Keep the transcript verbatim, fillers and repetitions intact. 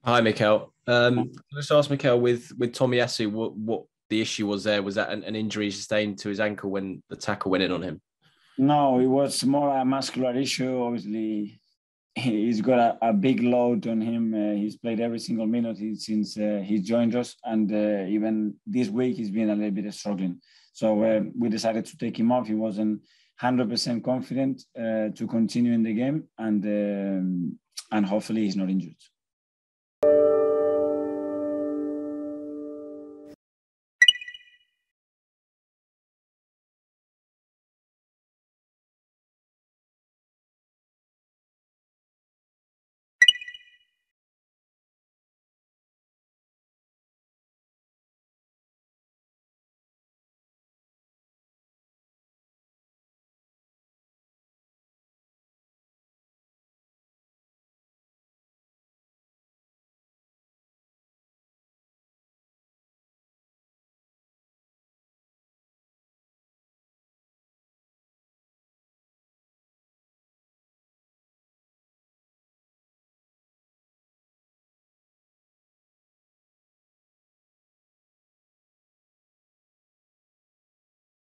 Hi, Mikel. Um, just ask Mikel with with Tomiyasu what what the issue was there. Was that an, an injury sustained to his ankle when the tackle went in on him? No, it was more a muscular issue. Obviously, he's got a, a big load on him. Uh, he's played every single minute since uh, he joined us, and uh, even this week he's been a little bit struggling. So uh, we decided to take him off. He wasn't one hundred percent confident uh, to continue in the game, and um, and hopefully he's not injured.